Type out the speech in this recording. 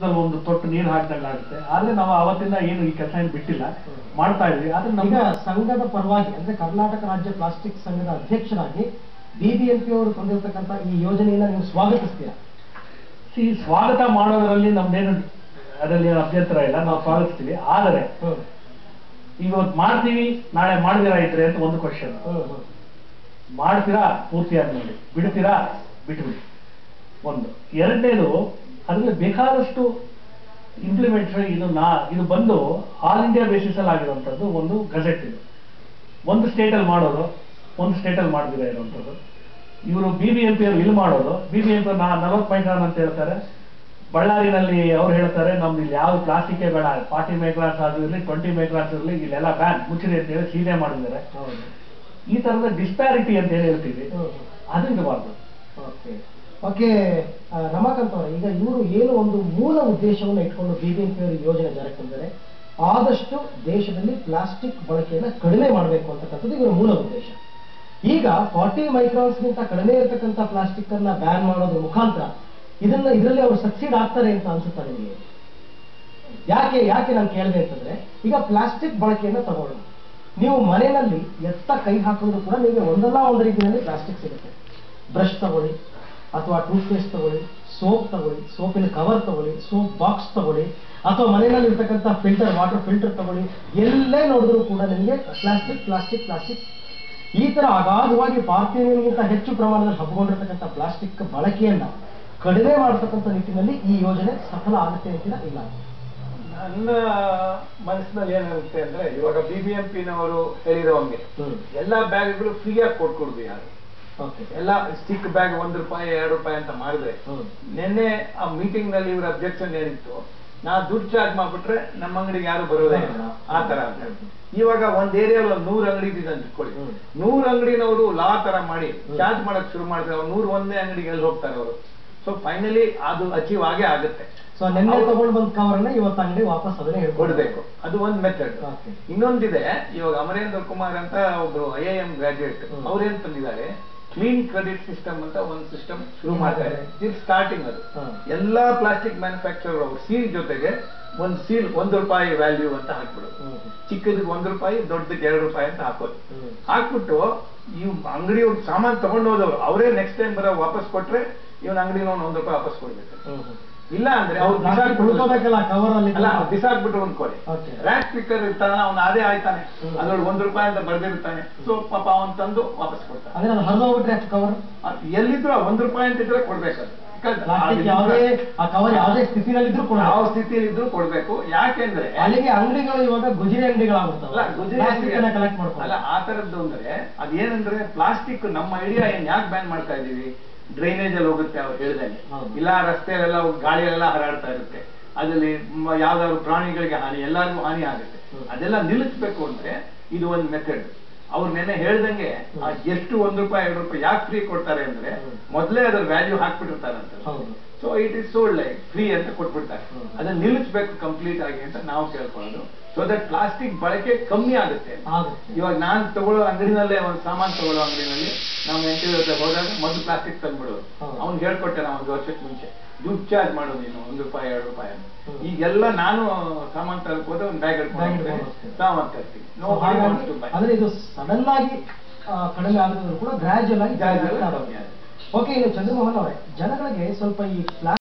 ಒಂದು ತೊಟ್ಟು ನೀರು ಹಾಕಿದಂಗಾಗುತ್ತೆ. ಆದ್ರೆ ನಾವು ಅವತ್ತಿಂದ ಏನು ಈ ಕೆಲಸ ಏನು ಬಿಟ್ಟಿಲ್ಲ, ಮಾಡ್ತಾ ಇದ್ವಿ. ಆದ್ರೆ ಈಗ ಸಂಘದ ಪರವಾಗಿ ಅಂದ್ರೆ ಕರ್ನಾಟಕ ರಾಜ್ಯ ಪ್ಲಾಸ್ಟಿಕ್ ಸಂಘದ ಅಧ್ಯಕ್ಷರಾಗಿ ಬಿಬಿಎಂಪಿ ಅವರು ತಂದಿರತಕ್ಕಂತ ಈ ಯೋಜನೆಯನ್ನ ನೀವು ಸ್ವಾಗತಿಸ್ತೀರಾ? ಸ್ವಾಗತ ಮಾಡೋದ್ರಲ್ಲಿ ನಮ್ದೇನು ಅದರಲ್ಲಿ ಅಭ್ಯಂತರ ಇಲ್ಲ, ನಾವು ಸ್ವಾಗತಿಸ್ತೀವಿ. ಆದರೆ ಇವತ್ತು ಮಾಡ್ತೀವಿ ನಾಳೆ ಮಾಡಿದಿರಾ ಇದ್ರೆ ಅಂತ ಒಂದು ಕ್ವಶನ್. ಮಾಡ್ತೀರಾ ಪೂರ್ತಿ ಆದ್ಮೇಲೆ, ಬಿಡ್ತೀರಾ ಬಿಟ್ಬಿಡಿ. ಒಂದು. ಎರಡನೇದು, ಅದ್ರಲ್ಲಿ ಬೇಕಾದಷ್ಟು ಇಂಪ್ಲಿಮೆಂಟೇಷನ್ ಇದು ಬಂದು ಆಲ್ ಇಂಡಿಯಾ ಬೇಸಿಸ್ ಅಲ್ಲಿ ಆಗಿರುವಂಥದ್ದು ಒಂದು ಗಜೆಟ್. ಇದು ಒಂದು ಸ್ಟೇಟಲ್ಲಿ ಮಾಡೋದು, ಒಂದು ಸ್ಟೇಟಲ್ಲಿ ಮಾಡದಿರ ಇರುವಂಥದ್ದು. ಇವರು ಬಿಬಿಎಂಪಿ ಅವರು ಇಲ್ಲಿ ಮಾಡೋದು, ಬಿಬಿಎಂಪಿ 40 ಮೈಕ್ರಾನ್ ಅಂತ ಹೇಳ್ತಾರೆ. ಬಳ್ಳಾರಿನಲ್ಲಿ ಅವ್ರು ಹೇಳ್ತಾರೆ ನಮ್ದು ಇಲ್ಲಿ ಯಾವ ಪ್ಲಾಸ್ಟಿಕ್ ಬೇಡ, 40 ಮೈಕ್ರಾನ್ಸ್ ಆದ್ರೂ ಇರಲಿ, 20 ಮೈಕ್ರಾನ್ಸ್ ಇರಲಿ, ಇಲ್ಲೆಲ್ಲ ಬ್ಯಾನ್ ಮುಚ್ಚಿದೆ ಅಂತ ಹೇಳಿ ಸೀದೆ ಮಾಡಿದ್ದಾರೆ. ಈ ತರದ ಡಿಸ್ಪ್ಯಾರಿಟಿ ಅಂತ ಏನ್ ಹೇಳ್ತೀವಿ ಅದು ಇರಬಾರ್ದು. ಓಕೆ ರಮಾಕಾಂತ್ ಅವರ, ಈಗ ಇವರು ಏನು ಒಂದು ಮೂಲ ಉದ್ದೇಶವನ್ನು ಇಟ್ಕೊಂಡು ಬಿಬಿಎಂಪಿ ಅವರು ಯೋಜನೆ ಜಾರಿಗೆ ತಂದರೆ ಆದಷ್ಟು ದೇಶದಲ್ಲಿ ಪ್ಲಾಸ್ಟಿಕ್ ಬಳಕೆಯನ್ನು ಕಡಿಮೆ ಮಾಡಬೇಕು ಅಂತಕ್ಕಂಥದ್ದು ಇವರ ಮೂಲ ಉದ್ದೇಶ. ಈಗ 40 ಮೈಕ್ರಾನ್ಸ್ಗಿಂತ ಕಡಿಮೆ ಇರತಕ್ಕಂಥ ಪ್ಲಾಸ್ಟಿಕ್ ಅನ್ನ ಬ್ಯಾನ್ ಮಾಡೋದ್ರ ಮುಖಾಂತರ ಇದರಲ್ಲಿ ಅವರು ಸಕ್ಸೀಡ್ ಆಗ್ತಾರೆ ಅಂತ ಅನ್ಸುತ್ತಾರೆ ನಿಮಗೆ? ಯಾಕೆ ನಾನು ಕೇಳಿದೆ ಅಂತಂದ್ರೆ, ಈಗ ಪ್ಲಾಸ್ಟಿಕ್ ಬಳಕೆಯನ್ನ ತಗೊಳ್ಳೋಣ, ನೀವು ಮನೆಯಲ್ಲಿ ಎತ್ತ ಕೈ ಹಾಕಿದ್ರು ಕೂಡ ನಿಮಗೆ ಒಂದಲ್ಲ ಒಂದು ರೀತಿಯಲ್ಲಿ ಪ್ಲಾಸ್ಟಿಕ್ ಸಿಗುತ್ತೆ. ಬ್ರಷ್ ತಗೊಳ್ಳಿ, ಅಥವಾ ಟೂತ್ ಪೇಸ್ಟ್ ತಗೊಳ್ಳಿ, ಸೋಪ್ ತಗೊಳ್ಳಿ, ಸೋಪಿನ ಕವರ್ ತಗೊಳ್ಳಿ, ಸೋಪ್ ಬಾಕ್ಸ್ ತಗೊಳ್ಳಿ, ಅಥವಾ ಮನೆಯಲ್ಲಿ ಇರ್ತಕ್ಕಂಥ ಫಿಲ್ಟರ್, ವಾಟರ್ ಫಿಲ್ಟರ್ ತಗೊಳ್ಳಿ, ಎಲ್ಲೇ ನೋಡಿದ್ರು ಕೂಡ ನಿಮಗೆ ಪ್ಲಾಸ್ಟಿಕ್ ಪ್ಲಾಸ್ಟಿಕ್ ಪ್ಲಾಸ್ಟಿಕ್. ಈ ತರ ಅಗಾಧವಾಗಿ ಪಾರ್ಥಿವನ್ಗಿಂತ ಹೆಚ್ಚು ಪ್ರಮಾಣದಲ್ಲಿ ಹಬ್ಕೊಂಡಿರ್ತಕ್ಕಂಥ ಪ್ಲಾಸ್ಟಿಕ್ ಬಳಕೆಯನ್ನ ಕಡಿಮೆ ಮಾಡತಕ್ಕಂಥ ನಿಟ್ಟಿನಲ್ಲಿ ಈ ಯೋಜನೆ ಸಫಲ ಆಗುತ್ತೆ ಅಂತೀರಾ? ಇಲ್ಲ, ನನ್ನ ಮನಸ್ಸಿನಲ್ಲಿ ಏನಾಗುತ್ತೆ ಅಂದ್ರೆ, ಇವಾಗ ಬಿಬಿಎಂಪಿನವರು ಹೇಳಿರೋ ಹಂಗೆ ಎಲ್ಲಾ ಬ್ಯಾಗ್ಗಳು ಫ್ರೀಯಾಗಿ ಕೊಟ್ಕೊಡ್ದು. ಯಾರು ಎಲ್ಲ ಸ್ಟಿಕ್ ಬ್ಯಾಗ್ ₹1, ₹2 ಅಂತ ಮಾಡಿದ್ರೆ, ನಿನ್ನೆ ಆ ಮೀಟಿಂಗ್ ನಲ್ಲಿ ಇವ್ರ ಅಬ್ಜೆಕ್ಷನ್ ಏನಿತ್ತು, ನಾ ದುಡ್ಡು ಚಾರ್ಜ್ ಮಾಡ್ಬಿಟ್ರೆ ನಮ್ಮ ಅಂಗಡಿಗೆ ಯಾರು ಬರೋದೇ ಇಲ್ಲ ಆ ತರ ಅಂತ. ಇವಾಗ ಒಂದ್ ಏರಿಯಾದಲ್ಲಿ 100 ಅಂಗಡಿ ಇದೆ ಅಂತ ಇಟ್ಕೊಳ್ಳಿ, 100 ಅಂಗಡಿನವರು ಲಾ ತರ ಮಾಡಿ ಚಾರ್ಜ್ ಮಾಡಕ್ ಶುರು ಮಾಡಿದ್ರೆ 101ನೇ ಅಂಗಡಿಗೆ ಎಲ್ಲಿ ಹೋಗ್ತಾರೆ ಅವರು? ಸೊ ಫೈನಲಿ ಅದು ಅಚೀವ್ ಆಗೇ ಆಗುತ್ತೆ. ಸೊ ನಿನ್ನೆ ತಗೊಂಡು ಬಂದ ಕವರ್ನ ಇವತ್ತು ಅಂಗಡಿ ವಾಪಸ್ ಅದನ್ನೇ ಕೊಡ್ಬೇಕು, ಅದು ಒಂದ್ ಮೆಥಡ್. ಇನ್ನೊಂದಿದೆ, ಇವಾಗ ಅಮರೇಂದ್ರ ಕುಮಾರ್ ಅಂತ ಒಬ್ರು IIM ಗ್ರಾಜುಯೇಟ್, ಅವ್ರೇನ್ ತಂದಿದ್ದಾರೆ, ಕ್ಲೀನ್ ಕ್ರೆಡಿಟ್ ಸಿಸ್ಟಮ್ ಅಂತ ಒಂದು ಸಿಸ್ಟಮ್ ಶುರು ಮಾಡ್ತಾರೆ. ಇದು ಸ್ಟಾರ್ಟಿಂಗ್. ಅದು ಎಲ್ಲಾ ಪ್ಲಾಸ್ಟಿಕ್ ಮ್ಯಾನುಫ್ಯಾಕ್ಚರರ್ ಅವ್ರು ಸೀಲ್ ಜೊತೆಗೆ ಒಂದು ಸೀಲ್ ₹1 ವ್ಯಾಲ್ಯೂ ಅಂತ ಹಾಕ್ಬಿಡೋದು. ಚಿಕ್ಕದಕ್ಕೆ ₹1, ದೊಡ್ಡದಕ್ಕೆ ₹2 ಅಂತ ಹಾಕೋದು. ಹಾಕ್ಬಿಟ್ಟು ಇವ್ ಅಂಗಡಿಯವ್ರು ಸಾಮಾನು ತಗೊಂಡು ಹೋದವ್ರು ಅವರೇ ನೆಕ್ಸ್ಟ್ ಟೈಮ್ ವಾಪಸ್ ಕೊಟ್ರೆ ಇವನ್ ಅಂಗಡಿನ ₹1 ವಾಪಸ್ ಕೊಡ್ಬೇಕು. ಇಲ್ಲ ಅಂದ್ರೆ ಅವ್ರು ಬಿಸಾಕ್ಬಿಟ್ರು ಅನ್ಕೊಳ್ಳಿ, ರ್ಯಾಕ್ ಪಿಕ್ಕರ್ ಇರ್ತಾನ, ಅವ್ನು ಅದೇ ಆಯ್ತಾನೆ, ಅದ್ರೊಳಗೆ ₹1 ಅಂತ ಬರ್ದಿರ್ತಾನೆ. ಸೊ ಪಾಪ ಅವನ್ ತಂದು ವಾಪಸ್ ಕೊಡ್ತಾನೆ. ಎಲ್ಲಿದ್ರು ₹1 ಅಂತ ಇದ್ರೆ ಕೊಡ್ಬೇಕು. ಯಾವ ಸ್ಥಿತಿಯಲ್ಲಿ ಇದ್ರು ಕೊಡ್ಬೇಕು. ಯಾಕೆಂದ್ರೆ ಅಲ್ಲಿಗೆ ಅಂಗಡಿಗಳು ಇವಾಗ ಗುಜರಿ ಅಂಗಡಿಗಳಾಗುತ್ತಲ್ಲ, ಅಲ್ಲ ಆ ತರದ್ದು. ಅಂದ್ರೆ ಅದೇನಂದ್ರೆ ಪ್ಲಾಸ್ಟಿಕ್ ನಮ್ಮ ಐಡಿಯಾ ಏನ್ ಯಾಕೆ ಬ್ಯಾನ್ ಮಾಡ್ತಾ ಇದೀವಿ, ಡ್ರೈನೇಜ್ ಅಲ್ಲಿ ಹೋಗುತ್ತೆ ಅವ್ರು ಹೇಳ್ದಂಗೆ, ಇಲ್ಲ ರಸ್ತೆಯಲ್ಲೆಲ್ಲ ಗಾಳಿಯೆಲ್ಲ ಹರಡ್ತಾ ಇರುತ್ತೆ, ಅದ್ರಲ್ಲಿ ಯಾವ್ದಾದ್ರು ಪ್ರಾಣಿಗಳಿಗೆ ಹಾನಿ, ಎಲ್ಲರಿಗೂ ಹಾನಿ ಆಗುತ್ತೆ. ಅದೆಲ್ಲ ನಿಲ್ಲಿಸ್ಬೇಕು ಅಂದ್ರೆ ಇದು ಒಂದು ಮೆಥಡ್. ಅವ್ರು ನೆನ್ನೆ ಹೇಳ್ದಂಗೆ ಎಷ್ಟು ₹1, ₹2 ಯಾಕೆ ಫ್ರೀ ಕೊಡ್ತಾರೆ ಅಂದ್ರೆ, ಮೊದಲೇ ಅದ್ರ ವ್ಯಾಲ್ಯೂ ಹಾಕ್ಬಿಟ್ಟಿರ್ತಾರಂತೆ. So it is sold like free ಅಂತ ಕೊಟ್ಬಿಡ್ತಾರೆ. ಅದನ್ನ ನಿಲ್ಲಿಸ್ಬೇಕು ಕಂಪ್ಲೀಟ್ ಆಗಿ ಅಂತ ನಾವು ಕೇಳ್ಕೊಳ್ಳೋದು. ಸೊ ದಟ್ ಪ್ಲಾಸ್ಟಿಕ್ ಬಳಕೆ ಕಮ್ಮಿ ಆಗುತ್ತೆ. ಇವಾಗ ನಾನ್ ತಗೊಳ್ಳೋ ಅಂಗಡಿನಲ್ಲೇ ಒಂದು ಸಾಮಾನು ತಗೊಳ್ಳೋ ಅಂಗಡಿನಲ್ಲಿ ನಾವು ಎಂಟು ಹೋದಾಗ ಮೊದಲು ಪ್ಲಾಸ್ಟಿಕ್ ತಂದ್ಬಿಡೋದು. ಅವ್ನಿಗೆ ಹೇಳ್ಕೊಟ್ಟೆ ನಾವು 1 ವರ್ಷಕ್ಕೆ ಮುಂಚೆ, ದುಡ್ಡು ಚಾರ್ಜ್ ಮಾಡೋದು ನೀನು ₹1, ₹2 ಅಂತ. ಈಗೆಲ್ಲ ನಾನು ಸಾಮಾನು ತರಕ್ ಹೋದ್ರೆ ಒಂದು ಬ್ಯಾಗ್ ಹಿಡ್ಕೊಂಡು ಸಾಮಾನು ತರ್ತೀನಿ. ಅಂದ್ರೆ ಇದು ಸಡನ್ ಆಗಿ ಕಡಿಮೆ ಆಗಿದ್ರು ಕೂಡ ಗ್ರಾಜುಯಲ್ ಆಗಿ. ಓಕೆ, ಇನ್ನು ಚಂದ್ರಮೋಹನ್ ಅವರೇ, ಜನಗಳಿಗೆ ಸ್ವಲ್ಪ ಈ